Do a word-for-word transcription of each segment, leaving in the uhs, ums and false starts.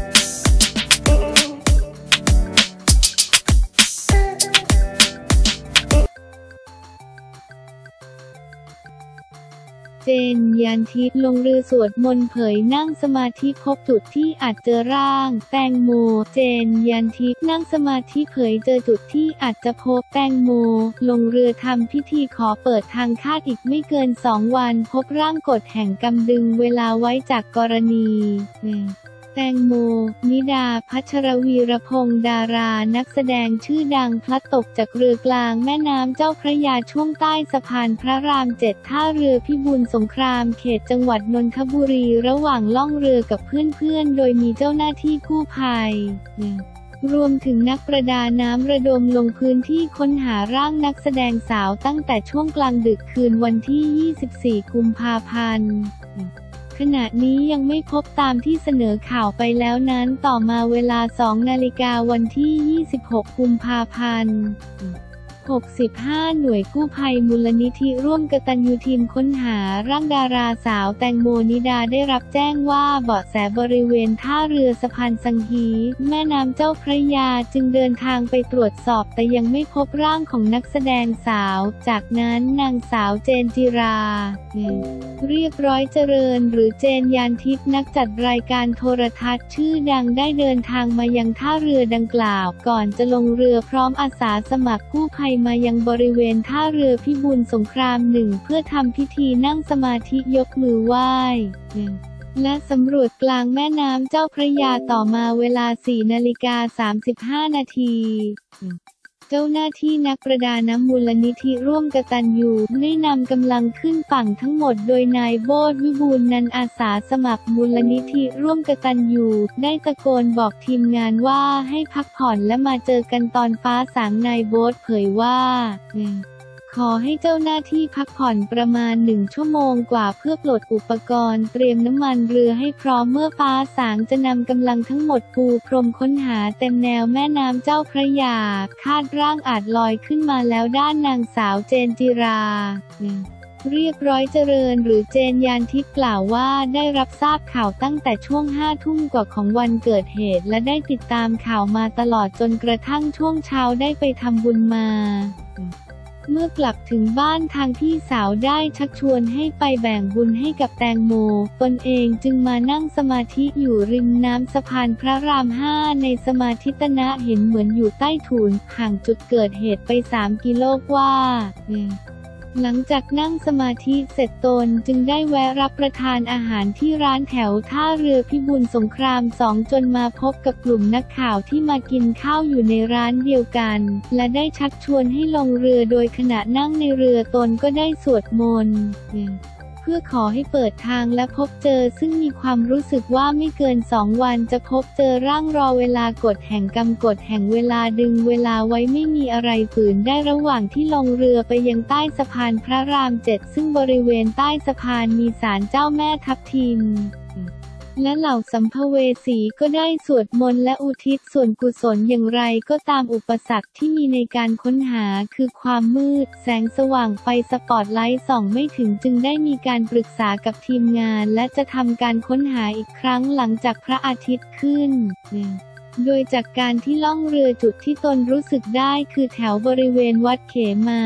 เจน ยานทิพย์ลงเรือสวดมนต์เผยนั่งสมาธิพบจุดที่อาจเจอร่างแตงโมเจน ยานทิพย์นั่งสมาธิเผยเจอจุดที่อาจจะพบแตงโมลงเรือทำพิธีขอเปิดทางคาดอีกไม่เกินสองวันพบร่างกฎแห่งกรรมดึงเวลาไว้จากกรณีแตงโม นิดา พัชรวีรพงษ์ดารานักแสดงชื่อดังพลัดตกจากเรือกลางแม่น้ำเจ้าพระยาช่วงใต้สะพานพระรามเจ็ดท่าเรือพิบูลสงครามเขตจังหวัดนนทบุรีระหว่างล่องเรือกับเพื่อนๆโดยมีเจ้าหน้าที่กู้ภัยรวมถึงนักประดาน้ำระดมลงพื้นที่ค้นหาร่างนักแสดงสาวตั้งแต่ช่วงกลางดึกคืนวันที่ยี่สิบสี่กุมภาพันธ์ขณะนี้ยังไม่พบตามที่เสนอข่าวไปแล้วนั้นต่อมาเวลาสองนาฬิกาวันที่ยี่สิบหกกุมภาพันธ์หกสิบห้าหน่วยกู้ภัยมูลนิธิร่วมกตัญญูทีมค้นหาร่างดาราสาวแตงโมนิดาได้รับแจ้งว่าเบาะแสบริเวณท่าเรือสะพานสังฮีแม่น้ำเจ้าพระยาจึงเดินทางไปตรวจสอบแต่ยังไม่พบร่างของนักแสดงสาวจากนั้นนางสาวเจนจิราเรียบร้อยเจริญหรือเจน ยานทิพย์นักจัดรายการโทรทัศน์ชื่อดังได้เดินทางมายังท่าเรือดังกล่าวก่อนจะลงเรือพร้อมอาสาสมัครกู้ภัยมายังบริเวณท่าเรือพิบูลสงครามหนึ่งเพื่อทำพิธีนั่งสมาธิยกมือไหว้และสำรวจกลางแม่น้ำเจ้าพระยาต่อมาเวลา สี่นาฬิกาสามสิบห้านาทีเจ้าหน้าที่นักประดาน้ำมูลนิธิร่วมกตัญญูได้นำกำลังขึ้นฝั่งทั้งหมดโดยนายโบสถ์วิบูลย์นันท์อาสาสมัครมูลนิธิร่วมกตัญญูได้ตะโกนบอกทีมงานว่าให้พักผ่อนและมาเจอกันตอนฟ้าสางนายโบสถ์เผยว่าขอให้เจ้าหน้าที่พักผ่อนประมาณหนึ่งชั่วโมงกว่าเพื่อปลดอุปกรณ์เตรียมน้ำมันเรือให้พร้อมเมื่อฟ้าสางจะนำกำลังทั้งหมดปูพรมค้นหาเต็มแนวแม่น้ำเจ้าพระยาคาดร่างอาจลอยขึ้นมาแล้วด้านนางสาวเจนจิราเรียบร้อยเจริญหรือเจน ยานทิพย์กล่าวว่าได้รับทราบข่าวตั้งแต่ช่วงห้าทุ่มกว่าของวันเกิดเหตุและได้ติดตามข่าวมาตลอดจนกระทั่งช่วงเช้าได้ไปทำบุญมาเมื่อกลับถึงบ้านทางพี่สาวได้ชักชวนให้ไปแบ่งบุญให้กับแตงโมตนเองจึงมานั่งสมาธิอยู่ริมน้ำสะพานพระรามห้าในสมาธิตนะเห็นเหมือนอยู่ใต้ถุนห่างจุดเกิดเหตุไปสามกิโลกว่าหลังจากนั่งสมาธิเสร็จตนจึงได้แวะรับประทานอาหารที่ร้านแถวท่าเรือพิบูลสงครามสองจนมาพบกับกลุ่มนักข่าวที่มากินข้าวอยู่ในร้านเดียวกันและได้ชักชวนให้ลงเรือโดยขณะนั่งในเรือตนก็ได้สวดมนต์เพื่อขอให้เปิดทางและพบเจอซึ่งมีความรู้สึกว่าไม่เกินสองวันจะพบเจอร่างรอเวลากฎแห่งกรรมกฎแห่งเวลาดึงเวลาไว้ไม่มีอะไรฝืนได้ระหว่างที่ลงเรือไปยังใต้สะพานพระรามเจ็ดซึ่งบริเวณใต้สะพานมีศาลเจ้าแม่ทับทิมและเหล่าสัมภเวสีก็ได้สวดมนต์และอุทิศส่วนกุศลอย่างไรก็ตามอุปสรรคที่มีในการค้นหาคือความมืดแสงสว่างไฟสปอตไลท์ส่องไม่ถึงจึงได้มีการปรึกษากับทีมงานและจะทำการค้นหาอีกครั้งหลังจากพระอาทิตย์ขึ้นโดยจากการที่ล่องเรือจุดที่ตนรู้สึกได้คือแถวบริเวณวัดเขมา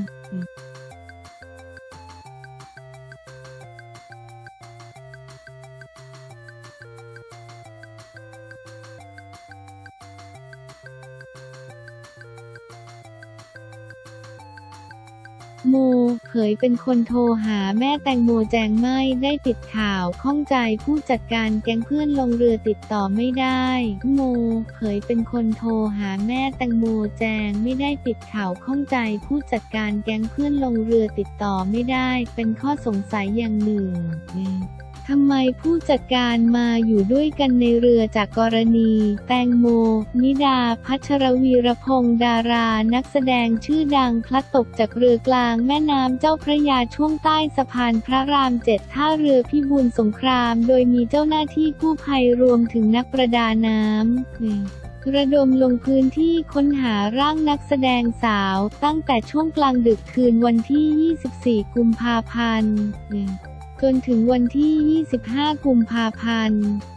โมเผยเป็นคนโทรหาแม่แตงโมแจงไม่ได้ปิดข่าวข้องใจผู้จัดการแก๊งเพื่อนลงเรือติดต่อไม่ได้โมเผยเป็นคนโทรหาแม่แตงโมแจงไม่ได้ปิดข่าวข้องใจผู้จัดการแก๊งเพื่อนลงเรือติดต่อไม่ได้เป็นข้อสงสัยอย่างหนึ่งทำไมผู้จัดการมาอยู่ด้วยกันในเรือจากกรณีแตงโมนิดา พัชรวีรพงษ์ดารานักแสดงชื่อดังพลัดตกจากเรือกลางแม่น้ำเจ้าพระยาช่วงใต้สะพานพระรามเจ็ดท่าเรือพิบูลสงครามโดยมีเจ้าหน้าที่กู้ภัยรวมถึงนักประดาน้ำระดมลงพื้นที่ค้นหาร่างนักแสดงสาวตั้งแต่ช่วงกลางดึกคืนวันที่ยี่สิบสี่กุมภาพันธ์จนถึงวันที่ยี่สิบห้ากุมภาพันธ์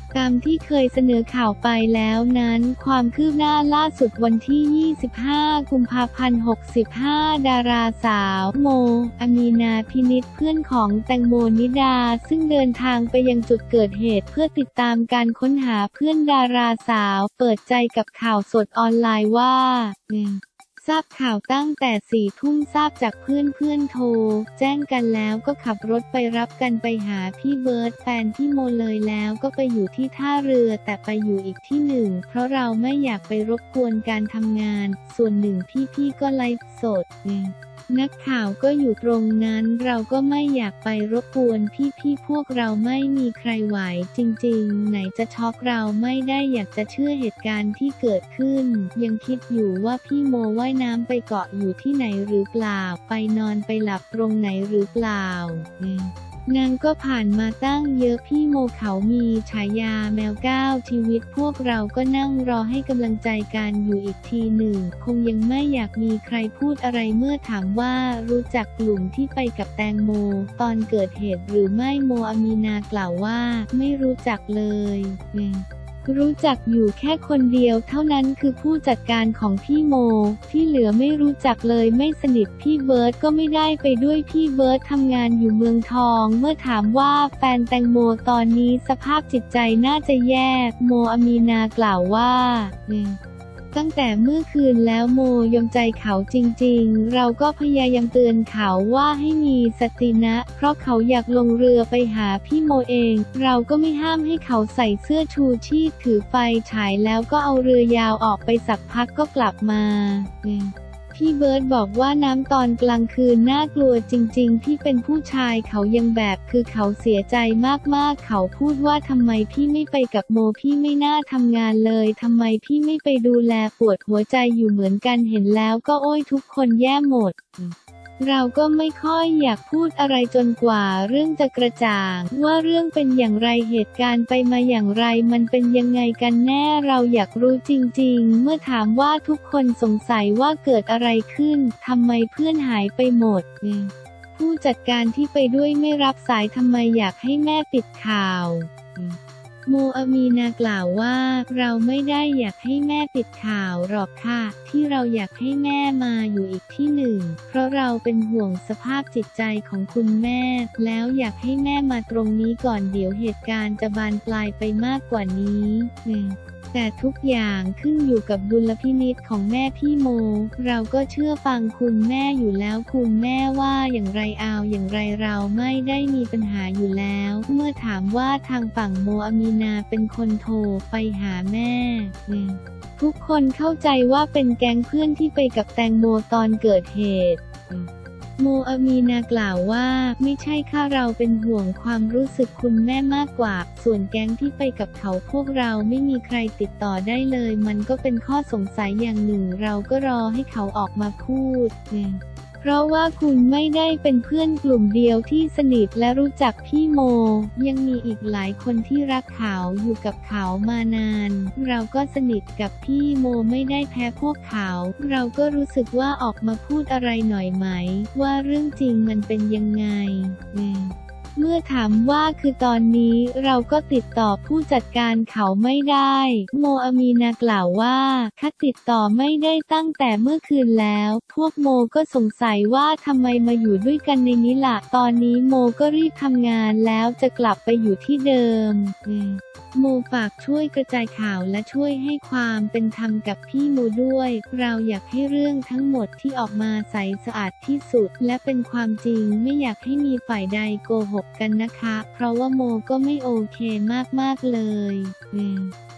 ตามที่เคยเสนอข่าวไปแล้วนั้นความคืบหน้าล่าสุดวันที่ ยี่สิบห้า กุมภาพันธ์ หกสิบห้า ดาราสาวโม อามีนา พินิจเพื่อนของแตงโมนิดาซึ่งเดินทางไปยังจุดเกิดเหตุเพื่อติดตามการค้นหาเพื่อนดาราสาวเปิดใจกับข่าวสดออนไลน์ว่าทราบข่าวตั้งแต่สี่ทุ่มทราบจากเพื่อนเพื่อนโทรแจ้งกันแล้วก็ขับรถไปรับกันไปหาพี่เบิร์ดแฟนพี่โมเลยแล้วก็ไปอยู่ที่ท่าเรือแต่ไปอยู่อีกที่หนึ่งเพราะเราไม่อยากไปรบกวนการทำงานส่วนหนึ่งพี่ๆก็ไลฟ์สดนักข่าวก็อยู่ตรงนั้นเราก็ไม่อยากไปรบกวนพี่ๆพวกเราไม่มีใครไหวจริงๆไหนจะช็อกเราไม่ได้อยากจะเชื่อเหตุการณ์ที่เกิดขึ้นยังคิดอยู่ว่าพี่โมว่ายน้ำไปเกาะอยู่ที่ไหนหรือเปล่าไปนอนไปหลับตรงไหนหรือเปล่านางก็ผ่านมาตั้งเยอะพี่โมเขามีฉายาแมวก้าวชีวิตพวกเราก็นั่งรอให้กำลังใจกันอยู่อีกทีหนึ่งคงยังไม่อยากมีใครพูดอะไรเมื่อถามว่ารู้จักกลุ่มที่ไปกับแตงโมตอนเกิดเหตุหรือไม่โมอามีนากล่าวว่าไม่รู้จักเลยรู้จักอยู่แค่คนเดียวเท่านั้นคือผู้จัดการของพี่โมที่เหลือไม่รู้จักเลยไม่สนิทพี่เบิร์ดก็ไม่ได้ไปด้วยพี่เบิร์ดทำงานอยู่เมืองทองเมื่อถามว่าแฟนแตงโมตอนนี้สภาพจิตใจน่าจะแย่โมอามีนากล่าวว่าตั้งแต่เมื่อคืนแล้วโมยอมใจเขาจริงๆเราก็พยายามเตือนเขาว่าให้มีสตินะเพราะเขาอยากลงเรือไปหาพี่โมเองเราก็ไม่ห้ามให้เขาใส่เสื้อชูชีพถือไฟฉายแล้วก็เอาเรือยาวออกไปสักพักก็กลับมาพี่เบิร์ดบอกว่าน้ำตอนกลางคืนน่ากลัวจริงๆพี่เป็นผู้ชายเขายังแบบคือเขาเสียใจมากๆเขาพูดว่าทำไมพี่ไม่ไปกับโมพี่ไม่น่าทำงานเลยทำไมพี่ไม่ไปดูแลปวดหัวใจอยู่เหมือนกันเห็นแล้วก็โอ้ยทุกคนแย่หมดเราก็ไม่ค่อยอยากพูดอะไรจนกว่าเรื่องจะกระจ่างว่าเรื่องเป็นอย่างไรเหตุการณ์ไปมาอย่างไรมันเป็นยังไงกันแน่เราอยากรู้จริงๆเมื่อถามว่าทุกคนสงสัยว่าเกิดอะไรขึ้นทำไมเพื่อนหายไปหมดผู้จัดการที่ไปด้วยไม่รับสายทำไมอยากให้แม่ปิดข่าวโมอามีนากล่าวว่าเราไม่ได้อยากให้แม่ปิดข่าวหรอกค่ะที่เราอยากให้แม่มาอยู่อีกที่หนึ่งเพราะเราเป็นห่วงสภาพจิตใจของคุณแม่แล้วอยากให้แม่มาตรงนี้ก่อนเดี๋ยวเหตุการณ์จะบานปลายไปมากกว่านี้แต่ทุกอย่างขึ้นอยู่กับดุลพินิจของแม่พี่โมเราก็เชื่อฟังคุณแม่อยู่แล้วคุณแม่ว่าอย่างไรเอาอย่างไรเราไม่ได้มีปัญหาอยู่แล้วเมื่อถามว่าทางฝั่งโมอามีนาเป็นคนโทรไปหาแม่ทุกคนเข้าใจว่าเป็นแก๊งเพื่อนที่ไปกับแตงโมตอนเกิดเหตุโมอามีนากล่าวว่าไม่ใช่ค่ะเราเป็นห่วงความรู้สึกคุณแม่มากกว่าส่วนแก๊งที่ไปกับเขาพวกเราไม่มีใครติดต่อได้เลยมันก็เป็นข้อสงสัยอย่างหนึ่งเราก็รอให้เขาออกมาพูดเพราะว่าคุณไม่ได้เป็นเพื่อนกลุ่มเดียวที่สนิทและรู้จักพี่โมยังมีอีกหลายคนที่รักเขาอยู่กับเขามานานเราก็สนิทกับพี่โมไม่ได้แพ้พวกเขาเราก็รู้สึกว่าออกมาพูดอะไรหน่อยไหมว่าเรื่องจริงมันเป็นยังไงเมื่อถามว่าคือตอนนี้เราก็ติดต่อผู้จัดการเขาไม่ได้โมอามีนากล่าวว่าคัดติดต่อไม่ได้ตั้งแต่เมื่อคืนแล้วพวกโมก็สงสัยว่าทำไมมาอยู่ด้วยกันในนี้ล่ะตอนนี้โมก็รีบทำงานแล้วจะกลับไปอยู่ที่เดิมโมฝากช่วยกระจายข่าวและช่วยให้ความเป็นธรรมกับพี่โมด้วยเราอยากให้เรื่องทั้งหมดที่ออกมาใสสะอาดที่สุดและเป็นความจริงไม่อยากให้มีฝ่ายใดโกหกกันนะคะเพราะว่าโมก็ไม่โอเคมากๆเลย